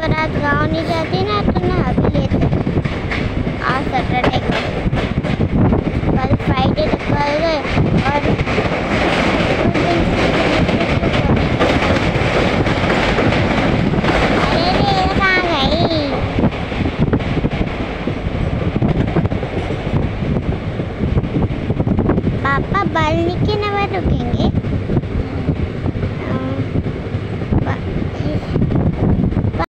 रात गाँव नहीं जाती ना तो नहा भी लेते। आज सैटरडे को, कल फ्राइडे तक कर गए और अरे रे कहाँ गई? पापा वाल्मीकि नगर रुकेंगे।